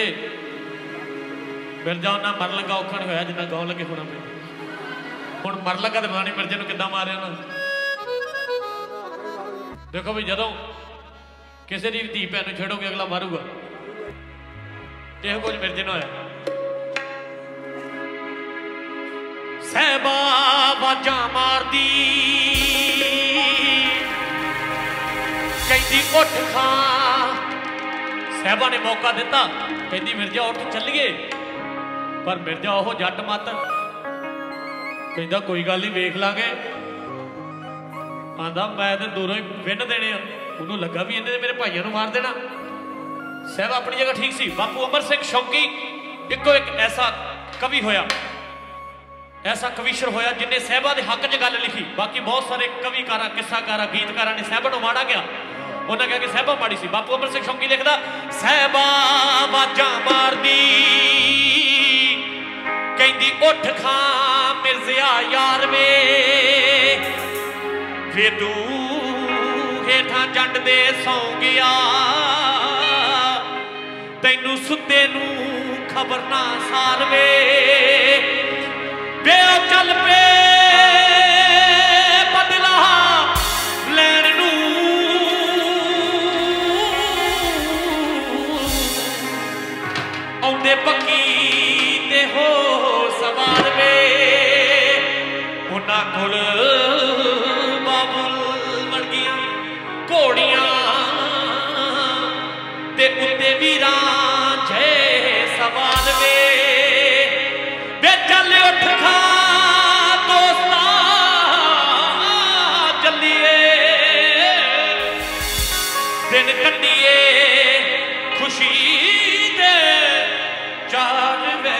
मिर्जा उन्ना मर लगा औखा नहीं होया जिन्ना गाउन लगे होना पे हुण मर लगा तो पता नहीं मिर्जे नूं किद्दां मारिया ना। देखो भी जदों किसी दी धी भैन नूं छेड़ोगे अगला मारूगा, इहो कुछ मिर्जे नूं होया। सहबा वाजा मारदी कहती उठ खा, सहबा ने मौका दिता कहती मिर्जा उठ चलिए, पर मिर्जा ओह जट मत कहता कोई गल नहीं वेख लांगे। आंदा मैं तो दूरों ही विन देने, उन्होंने लगा भी इन्हें मेरे भाइयों को मार देना। सहबा अपनी जगह ठीक सी। बापू अमर सिंह शौकी इको एक ऐसा कवि होया, ऐसा कविशर होया जिन्हें सहबा के हक च गल लिखी। बाकी बहुत सारे कविकारा किस्साकारा गीतकारा ने सहबा को माड़ा गया, उन्हें कहा कि सहबा माड़ी सी। बापू अमर सिंह शौकी लिखदा सहबा वाजा मारदी कहंदी उठ खा मिर्जिया यार वे, वे तू हेठा जंड दे सौ गया, तैनू सुते नू खबर ना सार वे, बे चल पे बदला लैण नू, औंदे पक्की ते हो सवार वे, उन्हां कोल बाबुल वर्गियां घोड़ियां ते उत्ते वीरां जय सवाल वे, वे चल उठ खा दोस्ता चलिए, दिन कट्टिए खुशी दे चार वे।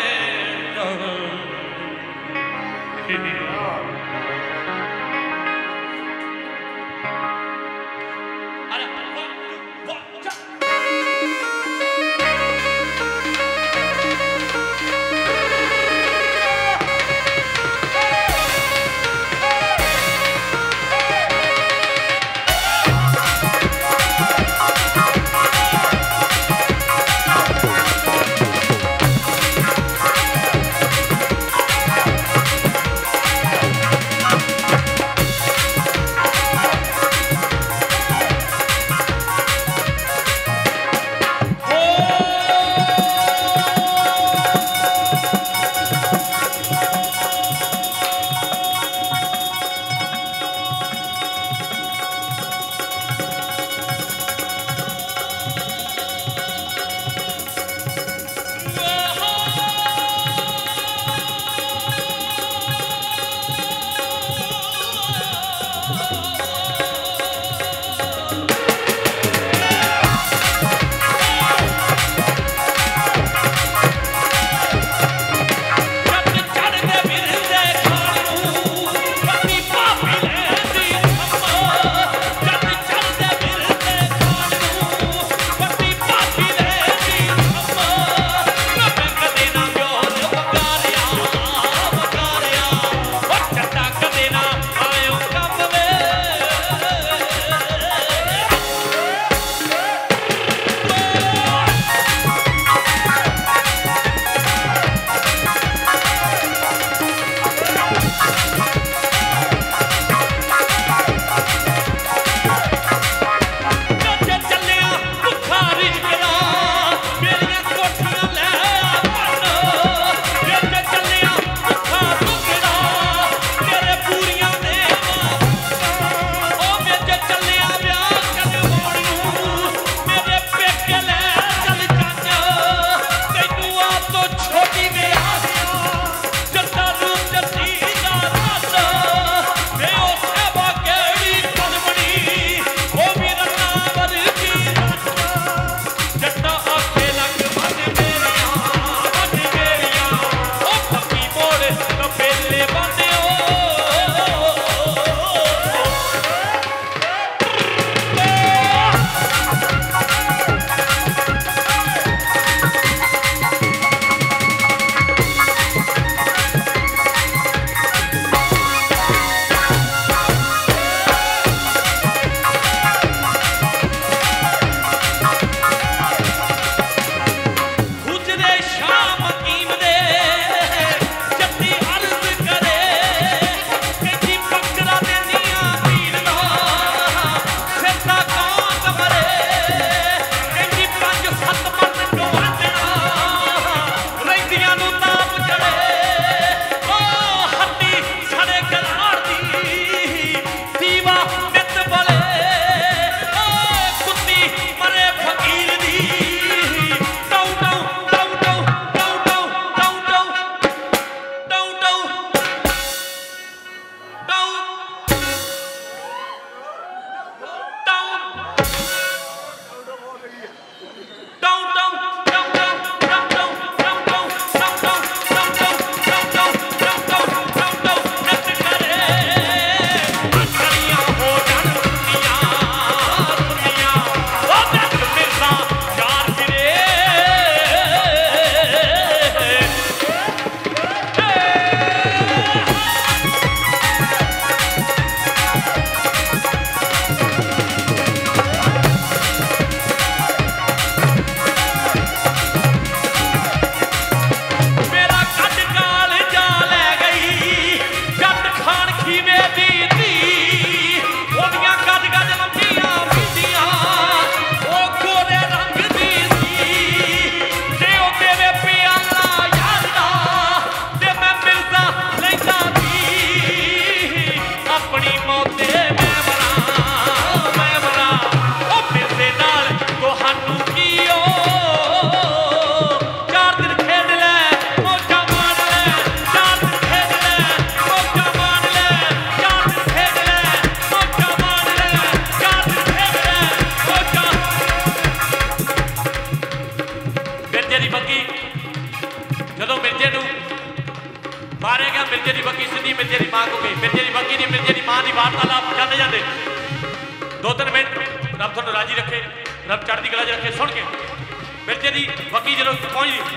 मिर्जे की मां को गई मिर्जे की बग्गी की मिर्जे की मां की वार्तालाप जाते जाते 2-3 मिनट रब थोड़ा राजी रखे रब चढ़ती कला च रखे सुन के मिर्जे की बग्गी जो पहुंच गई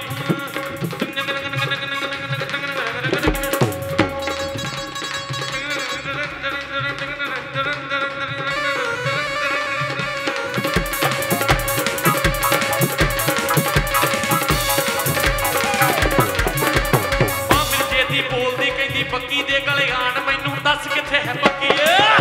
पक्की दे गले आन मैनू दस किथे है पक्की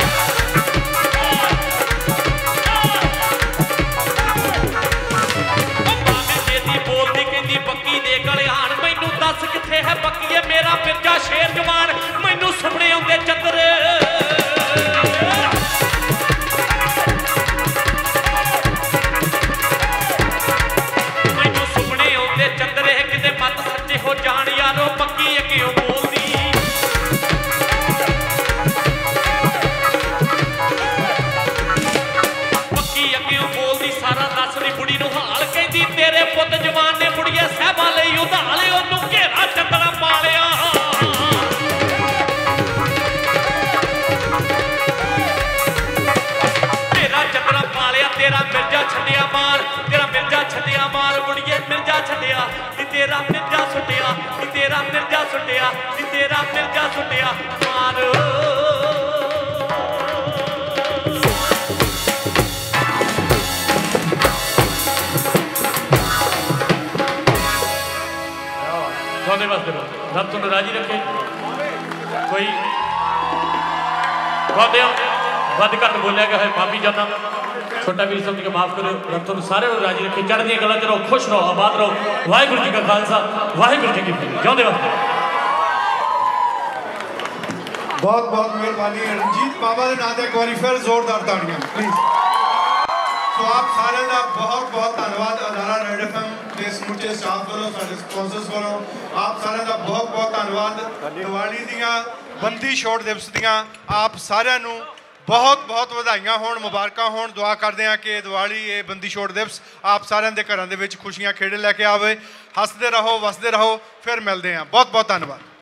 बोलती कहती पक्की दे गले आन मैनू दस किथे है पक्की मेरा मिर्जा शेर जवान मैनू सुपने आउंदे चंदरे मैनू सुपने आउंदे चंदरे किते मत सच्चे हो जान यारो पक्की अगे बोलती तेरे पुत जवान ने मुड़िया साहबा लई उधाले ओनू घेरा चंदरा पा लिया तेरा चंदरा पा लिया तेरा मिर्जा छड्डिया मार तेरा मिर्जा छड्डिया मार मुड़िए मिर्जा छड्डिया तेरा मिर्जा सुटिया तेरा मिर्जा सुटिया तेरा मिर्जा सुटिया मार रब तुम राजी रखे कोई वध घट बोलिया गया है माफी चाहता छोटा वीर समझ के माफ करो रब तुम सारे राजी रखे चढ़ दी गलों च रहो खुश रहो आबाद रहो वाहिगुरू जी का खालसा वाहिगुरू जी की फतेह जिउंदे वास्ते बहुत बहुत मेहरबानी रणजीत बाबा के नाम से एक बार फिर जोरदार ताड़ियां प्लीज तो आप सारे का बहुत बहुत धन्यवाद अदारा रेड FM के समुचे स्टाफ वालों सारे स्पॉन्सर्स वालों आप सारे का बहुत बहुत धन्यवाद दिवाली दियां बंदी छोड़ दिवस दियां आप सारे बहुत बहुत ਵਧਾਈਆਂ ਹੋਣ ਮੁਬਾਰਕਾਂ ਹੋਣ ਦੁਆ ਕਰਦੇ ਹਾਂ ਕਿ ਦੀਵਾਲੀ ਇਹ ਬੰਦੀ ਛੋੜ ਦਿਵਸ ਆਪ ਸਾਰਿਆਂ ਦੇ ਘਰਾਂ ਦੇ ਵਿੱਚ ਖੁਸ਼ੀਆਂ ਖੇੜੇ ਲੈ ਕੇ ਆਵੇ ਹੱਸਦੇ ਰਹੋ ਵਸਦੇ ਰਹੋ ਫਿਰ ਮਿਲਦੇ ਹਾਂ ਬਹੁਤ ਬਹੁਤ ਧੰਨਵਾਦ